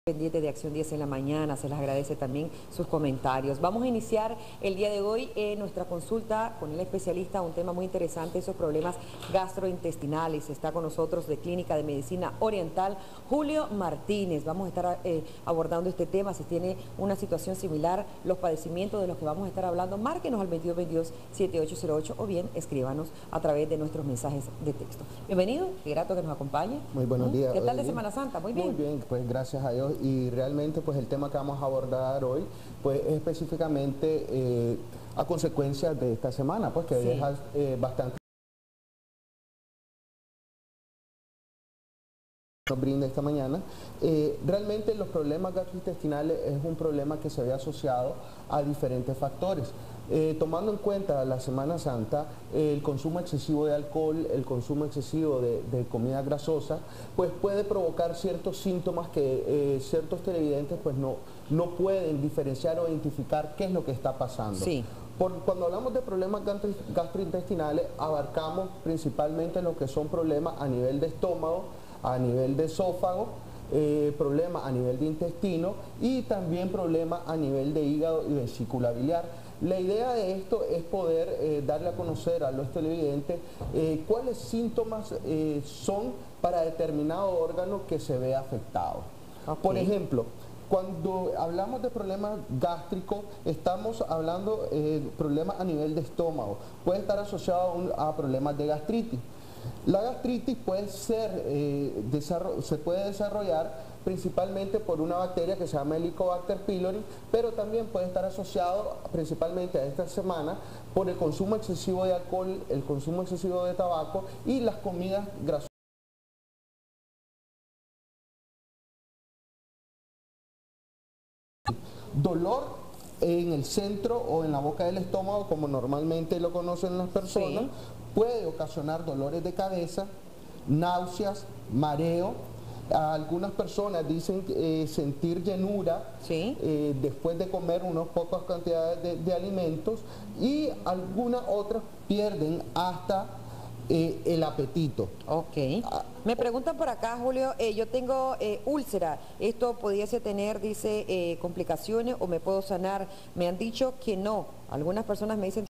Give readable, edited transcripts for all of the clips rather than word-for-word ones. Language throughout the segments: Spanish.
Pendiente de Acción 10 en la mañana, se les agradece también sus comentarios. Vamos a iniciar el día de hoy nuestra consulta con el especialista, un tema muy interesante, esos problemas gastrointestinales. Está con nosotros de Clínica de Medicina Oriental, Julio Martínez. Vamos a estar abordando este tema. Si tiene una situación similar, los padecimientos de los que vamos a estar hablando, márquenos al 2222-7808 o bien escríbanos a través de nuestros mensajes de texto. Bienvenido, qué grato que nos acompañe. Muy buenos días. ¿Qué tal de Semana Santa? Muy bien. Muy bien, pues gracias a Dios. Y realmente pues el tema que vamos a abordar hoy pues es específicamente a consecuencia de esta semana, pues que deja bastante nos brinda esta mañana. Realmente los problemas gastrointestinales es un problema que se ve asociado a diferentes factores. Tomando en cuenta la Semana Santa, el consumo excesivo de alcohol, el consumo excesivo de comida grasosa, pues puede provocar ciertos síntomas que ciertos televidentes pues no pueden diferenciar o identificar qué es lo que está pasando. Sí. Cuando hablamos de problemas gastrointestinales, abarcamos principalmente lo que son problemas a nivel de estómago, a nivel de esófago, problemas a nivel de intestino y también problemas a nivel de hígado y vesícula biliar. La idea de esto es poder darle a conocer a los televidentes cuáles síntomas son para determinado órgano que se ve afectado. Okay. Por ejemplo, cuando hablamos de problemas gástricos, estamos hablando de problemas a nivel de estómago. Puede estar asociado a problemas de gastritis. La gastritis puede ser, se puede desarrollar principalmente por una bacteria que se llama Helicobacter pylori, pero también puede estar asociado principalmente a esta semana por el consumo excesivo de alcohol, el consumo excesivo de tabaco y las comidas grasosas. Dolor en el centro o en la boca del estómago, como normalmente lo conocen las personas, puede ocasionar dolores de cabeza, náuseas, mareo. Algunas personas dicen sentir llenura después de comer unas pocas cantidades de alimentos y algunas otras pierden hasta el apetito. Ok. Me preguntan por acá, Julio, yo tengo úlcera. ¿Esto pudiese tener, dice, complicaciones o me puedo sanar? Me han dicho que no. Algunas personas me dicen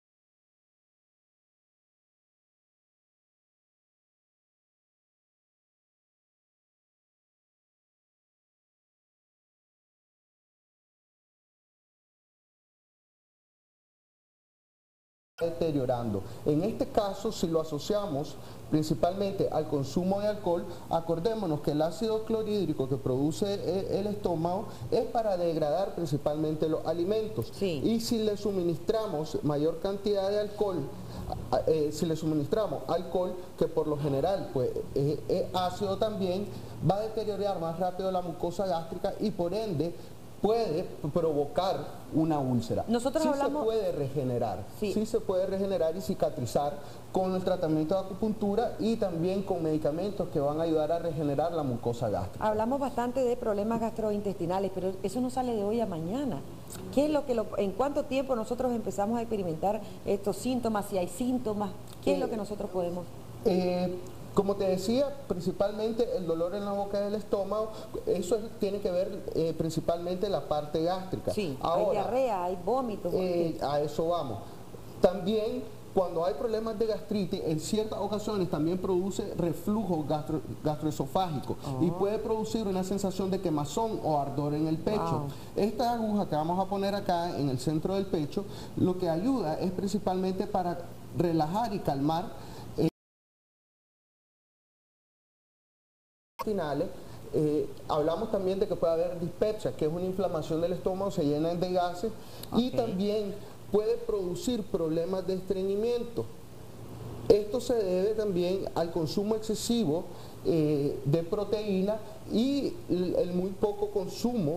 deteriorando. En este caso, si lo asociamos principalmente al consumo de alcohol, acordémonos que el ácido clorhídrico que produce el estómago es para degradar principalmente los alimentos. Y si le suministramos mayor cantidad de alcohol, si le suministramos alcohol, que por lo general pues, es ácido también, va a deteriorar más rápido la mucosa gástrica y por ende puede provocar una úlcera. Nosotros hablamos... se puede regenerar, sí se puede regenerar y cicatrizar con el tratamiento de acupuntura y también con medicamentos que van a ayudar a regenerar la mucosa gástrica. Hablamos bastante de problemas gastrointestinales, pero eso no sale de hoy a mañana. ¿Qué es en cuánto tiempo nosotros empezamos a experimentar estos síntomas? Si hay síntomas, ¿qué es lo que nosotros podemos...? Como te decía, principalmente el dolor en la boca del estómago, eso tiene que ver principalmente la parte gástrica. Sí, ahora, hay diarrea, hay vómitos. A eso vamos. También, cuando hay problemas de gastritis, en ciertas ocasiones también produce reflujo gastroesofágico y puede producir una sensación de quemazón o ardor en el pecho. Esta aguja que vamos a poner acá en el centro del pecho, lo que ayuda es principalmente para relajar y calmar finales. Hablamos también de que puede haber dispepsia, que es una inflamación del estómago, se llenan de gases y también puede producir problemas de estreñimiento. Esto se debe también al consumo excesivo de proteína y el muy poco consumo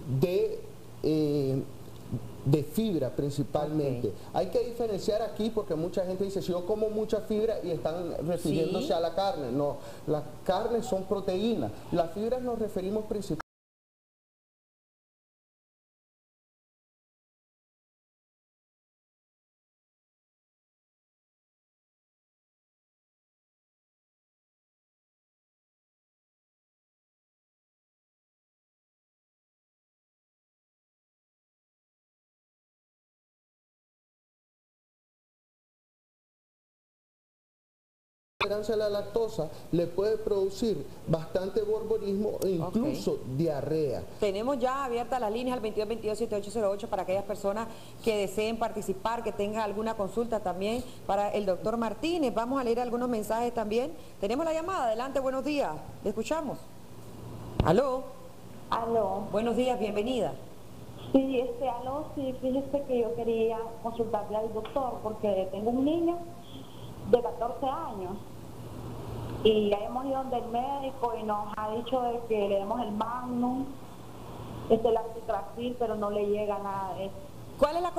de fibra principalmente. Hay que diferenciar aquí porque mucha gente dice, si yo como mucha fibra y están refiriéndose a la carne. No, las carnes son proteínas. Las fibras nos referimos principalmente intolerancia a la lactosa le puede producir bastante borborismo e incluso diarrea. Tenemos ya abiertas las líneas al 2222-7808 para aquellas personas que deseen participar, que tengan alguna consulta también para el doctor Martínez. Vamos a leer algunos mensajes también. Tenemos la llamada, adelante, buenos días, le escuchamos. ¿Aló? Aló. Buenos días, bienvenida. Sí, aló, sí, fíjese que yo quería consultarle al doctor porque tengo un niño de 14 años y ya hemos ido donde el médico y nos ha dicho de que le demos el Magnum, el Artitracil, pero no le llega nada de eso. ¿Cuál es la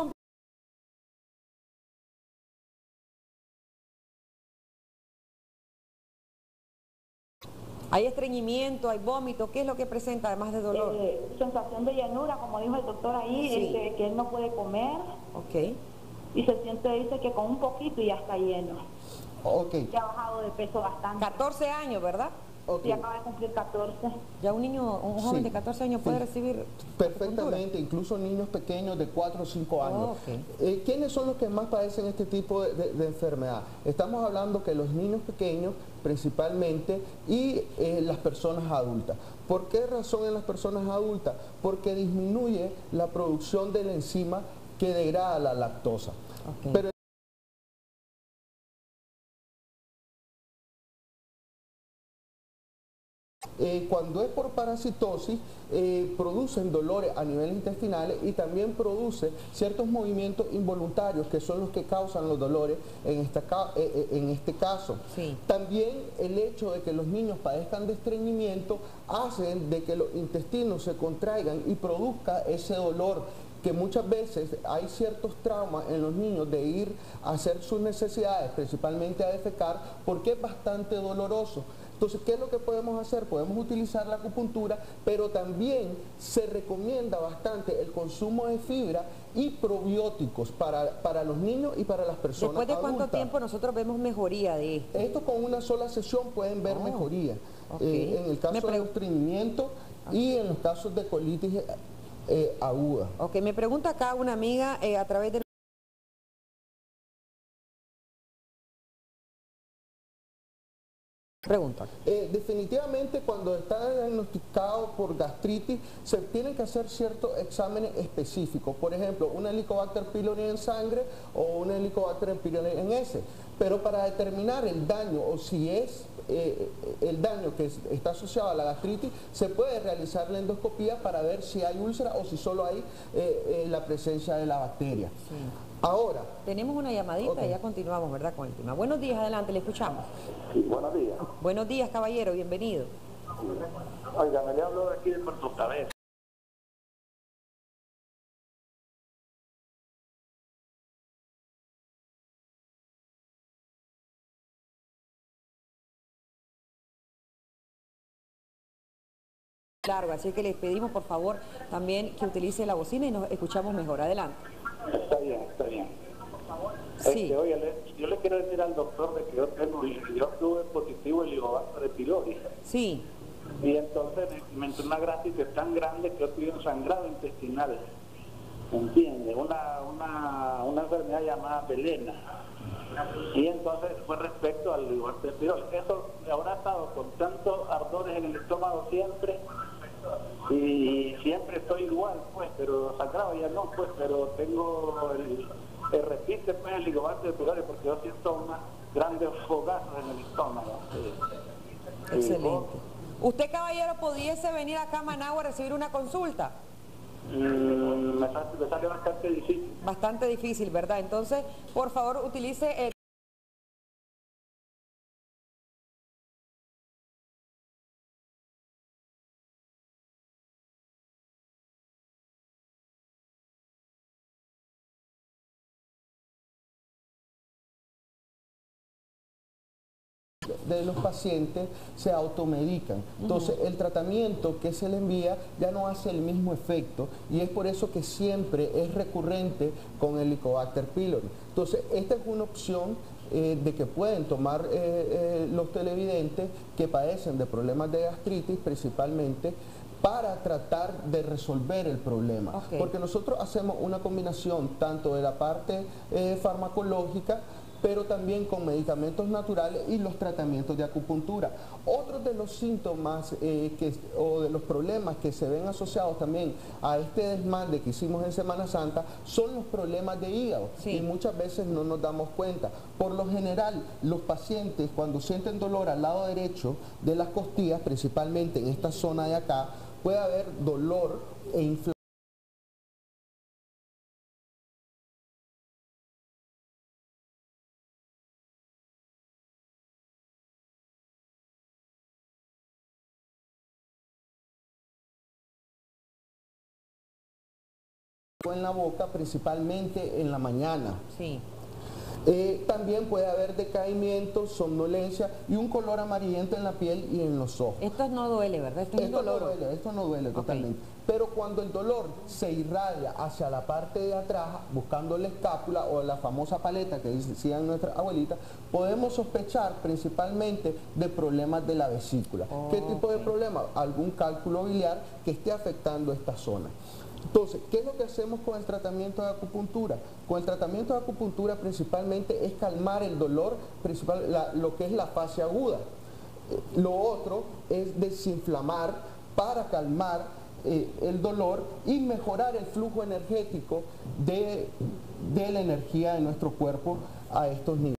¿Hay estreñimiento, hay vómito? ¿Qué es lo que presenta además de dolor? Sensación de llanura, como dijo el doctor ahí, sí. Que él no puede comer. Ok. Y se siente, dice que con un poquito ya está lleno. Ok. Ya ha bajado de peso bastante. 14 años, ¿verdad? Sí, acaba de cumplir 14. Ya un niño, un joven de 14 años puede recibir perfectamente, incluso niños pequeños de 4 o 5 años. ¿Quiénes son los que más padecen este tipo de enfermedad? Estamos hablando que los niños pequeños principalmente y las personas adultas. ¿Por qué razón en las personas adultas? Porque disminuye la producción de la enzima que degrada la lactosa. Pero cuando es por parasitosis, producen dolores a nivel intestinal y también produce ciertos movimientos involuntarios que son los que causan los dolores en este caso. Sí. También el hecho de que los niños padezcan de estreñimiento hacen de que los intestinos se contraigan y produzca ese dolor, que muchas veces hay ciertos traumas en los niños de ir a hacer sus necesidades, principalmente a defecar, porque es bastante doloroso. Entonces, ¿qué es lo que podemos hacer? Podemos utilizar la acupuntura, pero también se recomienda bastante el consumo de fibra y probióticos para los niños y para las personas adultas. ¿Después de cuánto adultas. tiempo nosotros vemos mejoría de esto? Esto con una sola sesión pueden ver mejoría. En el caso de estreñimiento y en los casos de colitis aguda. Ok, me pregunta acá una amiga a través de... Pregunta. Definitivamente cuando está diagnosticado por gastritis se tienen que hacer ciertos exámenes específicos, por ejemplo un Helicobacter pylori en sangre o un Helicobacter pylori en heces, pero para determinar el daño o si es el daño que está asociado a la gastritis se puede realizar la endoscopía para ver si hay úlcera o si solo hay la presencia de la bacteria. Sí. Ahora. Tenemos una llamadita y ya continuamos, ¿verdad? Con el tema. Buenos días, adelante, le escuchamos. Sí, buenos días. Buenos días, caballero, bienvenido. Oiga, me le hablo de aquí de Puerto Cabeza. Largo, así que les pedimos por favor también que utilice la bocina y nos escuchamos mejor. Adelante. Está bien, está bien. Sí. Oye, yo le quiero decir al doctor de que yo tuve positivo el Helicobacter pylori. Sí. Y entonces me entró una gastritis tan grande que yo tuve un sangrado intestinal. ¿Entiende? Una enfermedad llamada velena. Y entonces fue respecto al Helicobacter pylori. Eso habrá estado con tantos ardores en el estómago siempre. Y siempre estoy igual, pues, pero sangrado ya no, pues, pero tengo repite pues el Helicobacter pylori porque yo siento unas grandes fogazos en el estómago. Excelente. ¿Usted, caballero, pudiese venir acá a Managua a recibir una consulta? Me sale bastante difícil. Bastante difícil, ¿verdad? Entonces, por favor, utilice... de los pacientes se automedican. Entonces el tratamiento que se le envía ya no hace el mismo efecto y es por eso que siempre es recurrente con el Helicobacter pylori. Entonces esta es una opción de que pueden tomar los televidentes que padecen de problemas de gastritis principalmente para tratar de resolver el problema. Porque nosotros hacemos una combinación tanto de la parte farmacológica, pero también con medicamentos naturales y los tratamientos de acupuntura. Otros de los síntomas o de los problemas que se ven asociados también a este desmande que hicimos en Semana Santa son los problemas de hígado, y muchas veces no nos damos cuenta. Por lo general, los pacientes cuando sienten dolor al lado derecho de las costillas, principalmente en esta zona de acá, puede haber dolor e inflamación en la boca, principalmente en la mañana. Sí. También puede haber decaimiento, somnolencia y un color amarillento en la piel y en los ojos. Esto no duele, ¿verdad? Esto no duele totalmente. Pero cuando el dolor se irradia hacia la parte de atrás, buscando la escápula o la famosa paleta que decían nuestras abuelitas, podemos sospechar principalmente de problemas de la vesícula. ¿Qué tipo de problema? Algún cálculo biliar que esté afectando esta zona. Entonces, ¿qué es lo que hacemos con el tratamiento de acupuntura? Con el tratamiento de acupuntura principalmente es calmar el dolor, lo que es la fase aguda. Lo otro es desinflamar para calmar el dolor y mejorar el flujo energético de la energía de nuestro cuerpo a estos niveles.